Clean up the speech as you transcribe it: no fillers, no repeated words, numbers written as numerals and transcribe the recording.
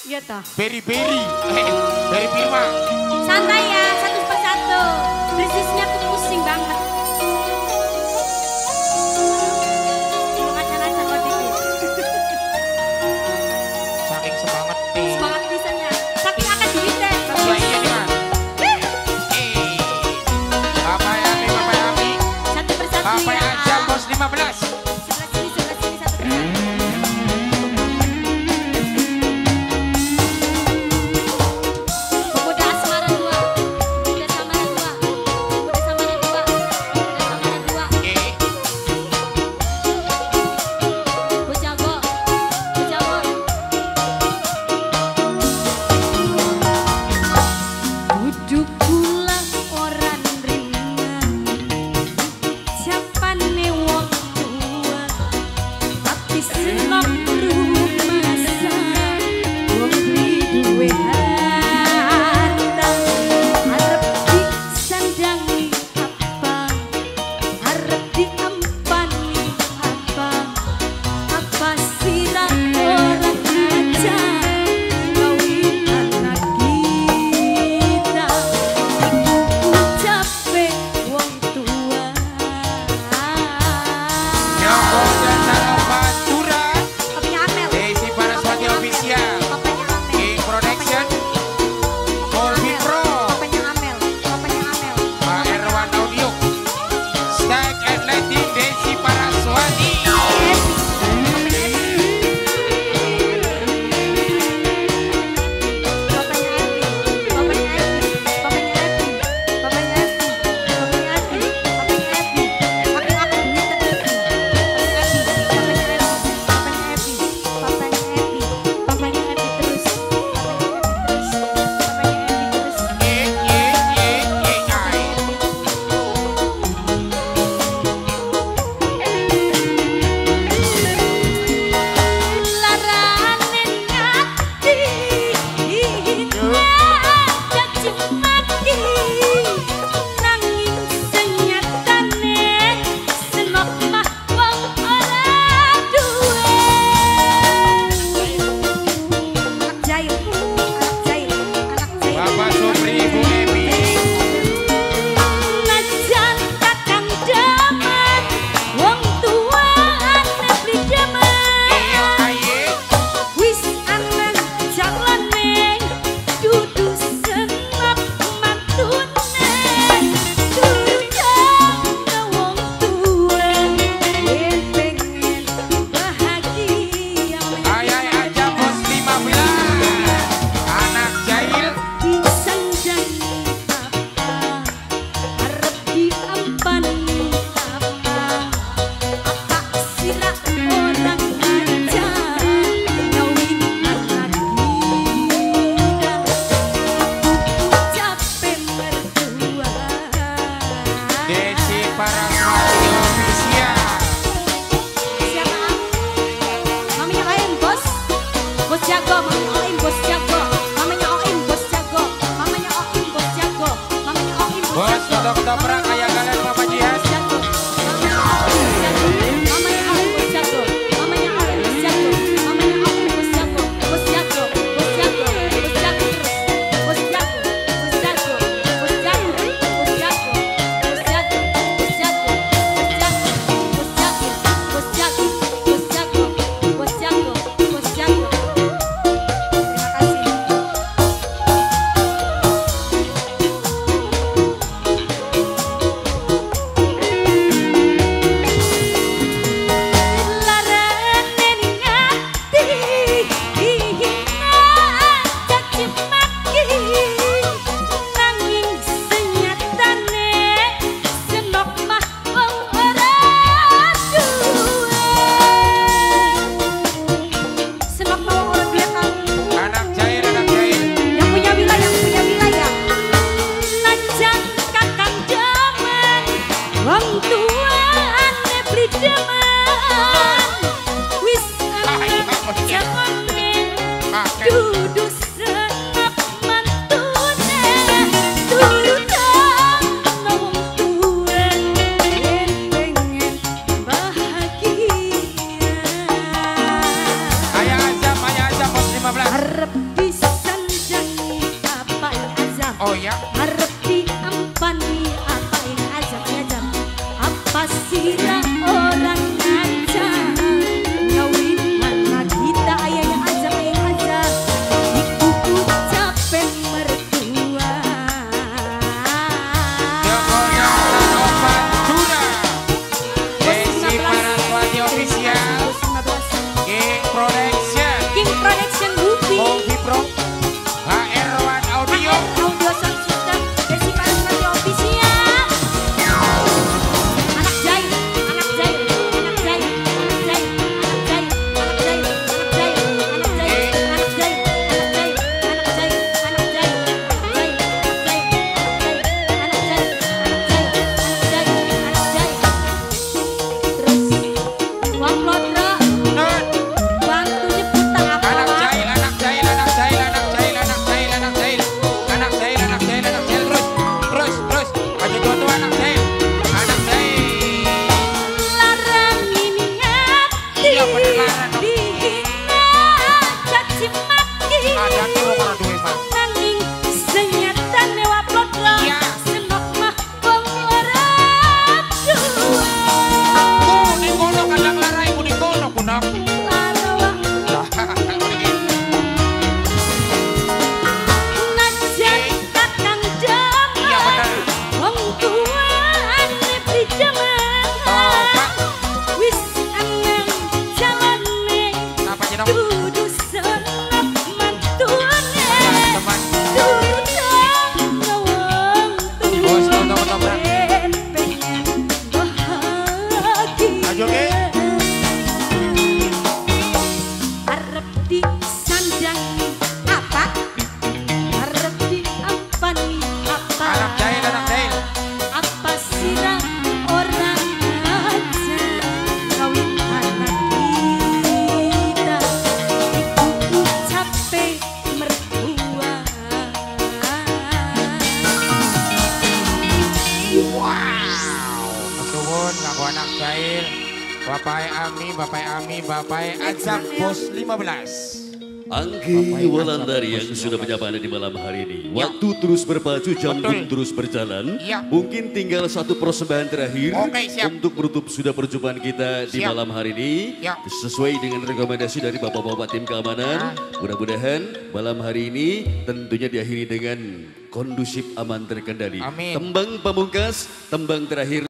Iya toh. Beri-beri. Beri-beri mah. Santai ya, satu persatu. Bersisnya aku pusing banget. Ngacang-ngacang kok dikit. Saking semangat nih. Semangat bisanya. Saking akan duit deh. Ya iya nih mas. Bapak Yami, Bapak Yami. Satu persatu Bapak ya. aja bos 15. Sebelah sini satu persatu. Pemuda Asmara 2, Pemuda Samara 2, Pemuda Samara 2, Pemuda Samara 2. Bojago, Bojago. Duduk pula orang ringan, siapane wong tua, tapi senok rumasa, wong beli duwe harta, arep disandangi apa, arep diampani apa sirah orang aja, kawin anak kita, iku ucape wong tua. Nyokong jasa Pantura. Papanya Amel. Desi Paraswati Official. Papanya Amel. King Production. Colby Pro. Papanya Amel. Papanya Amel. Pak Erwan Audio. Stack and Lighting Desi Paraswati. Bapak Supri, Ibu Ebi. Najan kakang jaman, wong tua anak beli jaman. Aye. Wis anak jalane, dudu senap mantune. Durutana wong tua, yen pengen bahagia. Ayai aja bos 15. Anak jahil. Disanjangi apa, harap diampani apa sirah orang aja, ngawin anak kita, ucape mertua. Desi Paraswati Official. Siapa? Mamanya Oim, bos. Bos jago, mamanya Oim, bos jago. Mamanya Oim, bos jago. Mamanya Oim, bos jago. Mamanya Oim, bos Bos jago. Dr. Prak kayak kalian Bapak Jihad. Anak jahil, anak jahil. Yang punya wilayah. Najan kakang jaman, wong tua ane beli jaman. Wis anak jamane, dudu senap mantune. Durutana wong tua, yen pengen bahagia. Ayah aja bos 15. Arep disanjangi apa yang azam. Oh ya. Arep diampani apa yang azam. Apa sirah orang ngajak ngawin anak kita ayahnya azam yang azam. Iku capek mertua. King Production Movie. Movie Pro. HR1 Audio. Audio sound system. Desi Paraswati Official. Anak Jai, anak Jai, anak Jai, anak Jai, anak Jai, anak Jai, anak Jai, anak Jai, anak Jai, anak Jai, anak Jai, anak Jai, anak Jai, anak Jai, anak Jai, anak Jai, anak Jai, anak Jai. Terus upload bro. Bantu nyebut tak apa. Terus aja tuh anak jail. Larang ini hati. Iya, bener larang, dong. Dihina caci maki. Ada tuh orang duwe mah. Nanging senyatane upload lo. Iya. Senok mah wong orang tua. Di kono kadang larai ku di kono kunak. Larawa najan kakang jaman. Iya, bener. Wong tua anep di jaman. Tobat. Wis anang jalane. Apa aja dong? Dudu senep mantune. Teman. Dudu ngawang Bos, tua. tonton, Bang. Pengen bahagia. Ayo, Ge. Arep disanjangi apa? Arep diampani apa? Anak jail. Apa sirah orang aja kawin anak kita. Ibu capek mertua. Kesuwun ngaku anak jail. Bapak Ami, Azam Bos 15. Anggi Walandari yang sudah menyapa Anda di malam hari ini. Waktu terus berpacu, jam pun Betul. terus berjalan. Ya. Mungkin tinggal satu persembahan terakhir Oke, siap. untuk menutup sudah perjumpaan kita di Siap. malam hari ini. Ya. Sesuai dengan rekomendasi dari Bapak-Bapak tim keamanan. Mudah-mudahan malam hari ini tentunya diakhiri dengan kondusif, aman, terkendali. Amin. Tembang pamungkas, tembang terakhir.